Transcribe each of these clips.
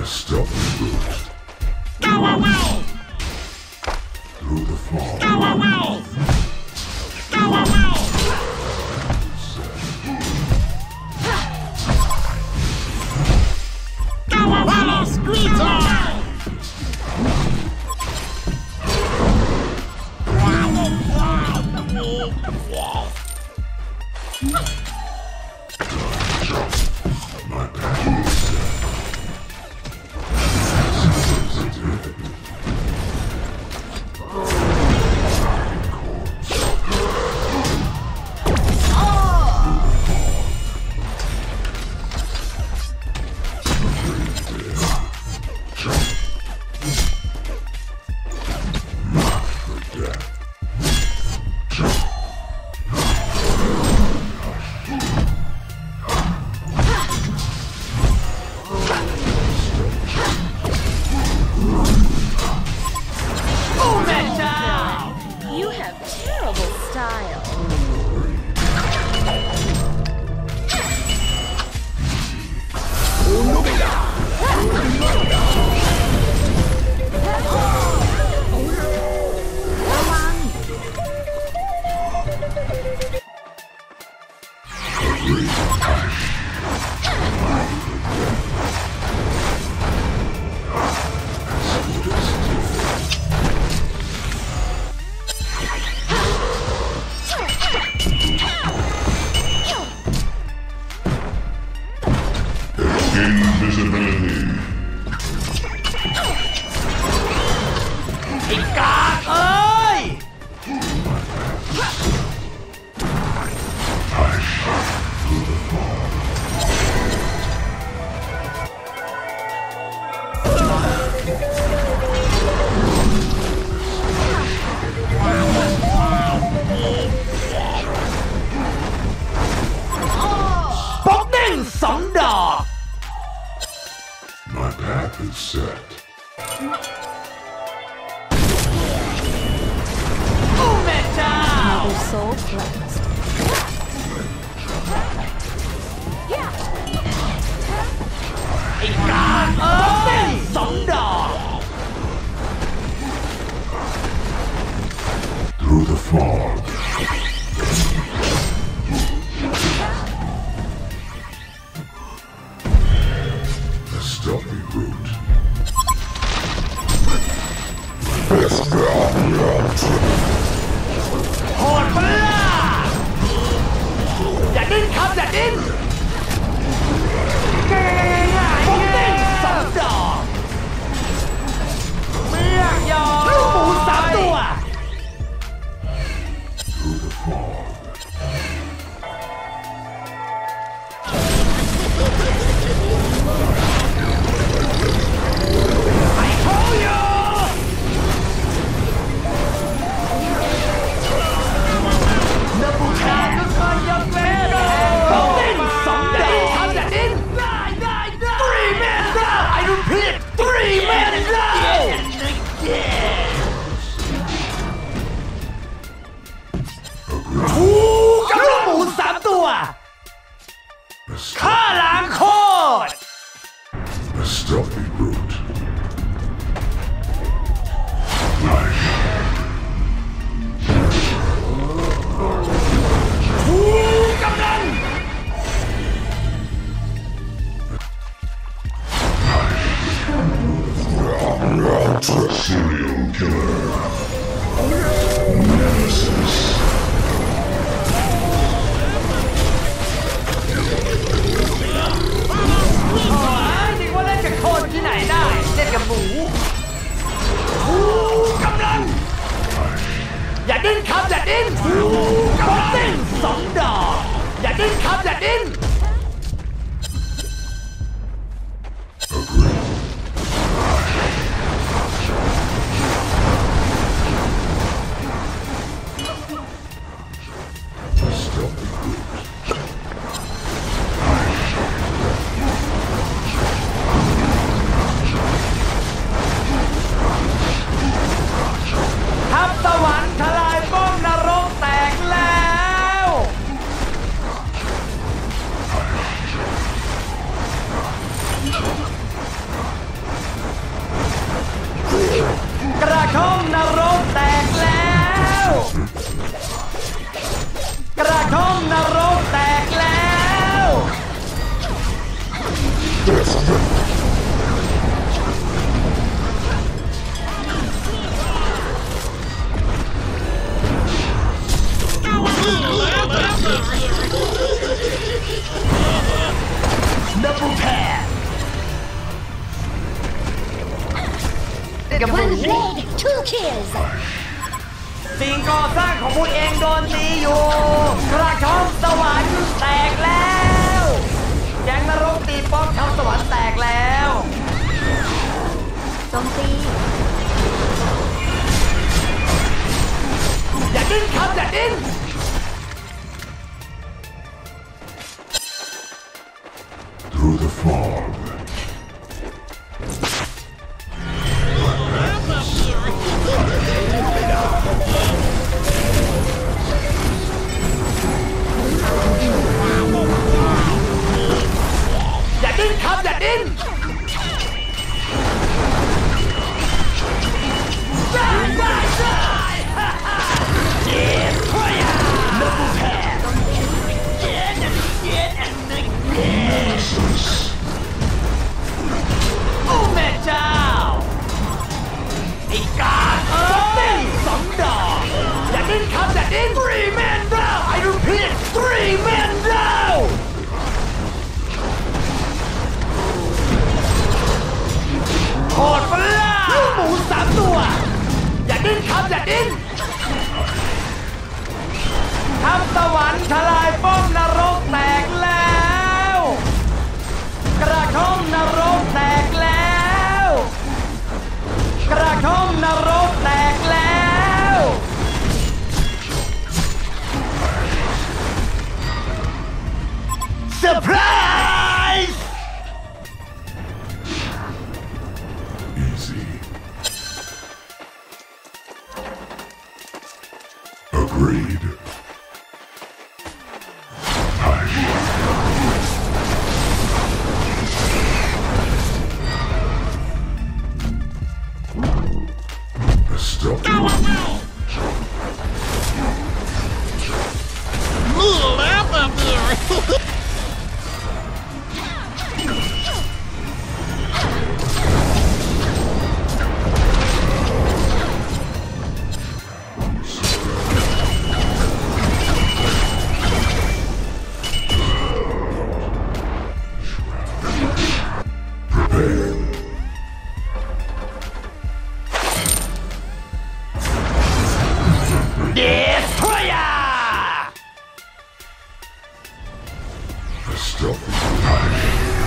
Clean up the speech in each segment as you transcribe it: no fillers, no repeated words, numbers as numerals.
stealthy route. Go away! Through the fog. Go away! Go away! Go away, Squeezer! My back is set. You have terrible style. Invisibility. ไอ้กากเอ้ย ป๊อกเด้งสองดอก My path is set. โอ้แม่เจ้า Another soul cleansed. ไอ้กากเอ้ยสองดอก Through the fog. A stealthy route. โหดปะล่ะอย่าดิ้นครับอย่าดิ้นป๊อกเด้งสองดอกเมียยอลูกหมูสามตัว Through the fog. ไอ้โคโยนับบูชาก็เคยยกเว้นป๊อกเด้งสองดอกครับอย่าดิ้นได้Three men down I repeat Three men down ถูกกับลูกหมูสามตัว A ฆ่าล้างโคตร stealthy route. ถูกกำลัง Serial killer. Nemesis. นึกว่าเล่นกับคนที่ไหนได้ Double tap. One blade, two kills. สิ่งก่อสร้างของพวกเองโดนตีอยู่กระท่อมสวรรค์แตกแล้วแก๊งนรกตีป้อมชาวสวรรค์แตกแล้วโจมตีอย่าดิ้นครับอย่าดิ้น Through the fog. อย่าดิ้นครับอย่าดิ้นได้ได้ได้ฮ่าฮ่าเจ็บพยาดับเบิลแทนเจ็ดเจ็ดอันนึงเจ็ดโอ้แม่เจ้าไอ้กาเอ้ยสองดอกอย่าดิ้นครับอย่าดิ้น Three man down I repeat Three man downโหดปะล่ะลูกหมู3 ตัวอย่าดิ้นครับอย่าดิ้นทัพสวรรค์ทลายป้อมนรกแตกแล้วกระท่อมนรกแตกแล้วกระท่อมนรกแตกแล้วเซอร์ไพรส์ Easy. Agreed. A stealthy Go route. away! Move out of here! Prepare. Destroyer! A stealthy route.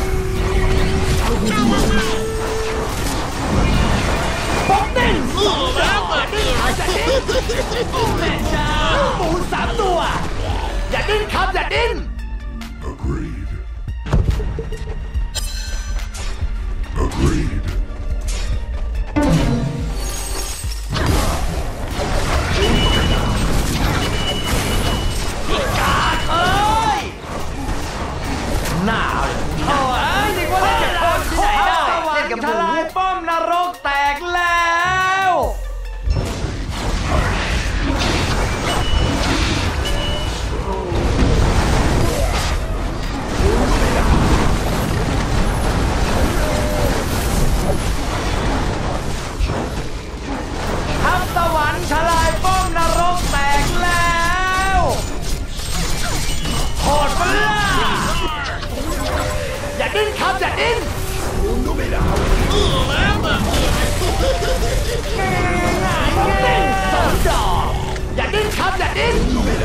ป๊อกเด้งสองดาวอย่าดิ้นครับอย่าดิ้นโอ้แม่เจ้าลูกหมู3 ตัวอย่าดิ้นครับอย่าดิ้น Agreed. Agreed. กาดเอ้ยหน้าโอ้ยนึกว่าเล่นกับคนที่ไหนได้เล่นกับทลายป้อมนรกแตกแล้วทัพสวรรค์ทลายป้อมนรกแตกแล้วโหดปะล่ะอย่าดิ้นครับอย่าดิ้น Move out of here! ป๊อกเด้ง2 ดอกอย่าดิ้นครับอย่าดิ้น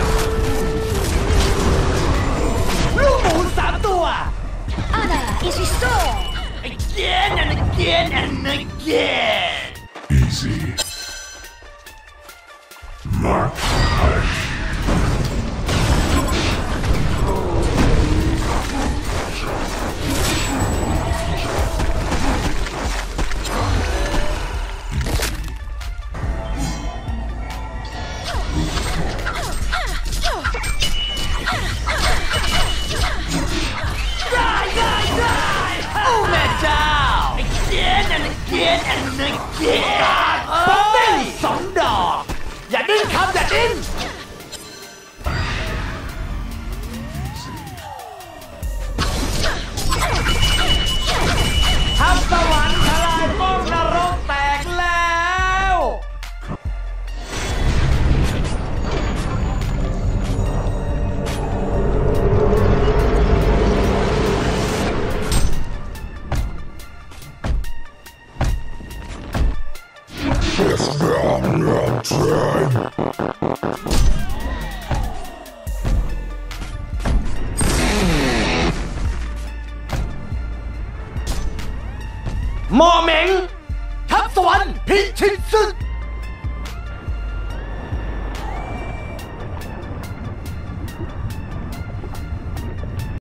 ลูกหมู3 ตัว Honor is restored. Again and again and again Easy. Mark. Oh my god! Again and again and again ป๊อกเด้ง2 ดอกอย่าดิ้นครับอย่าดิ้น Easy. มอเหม็งทัพสวรรค์พิชิตศึก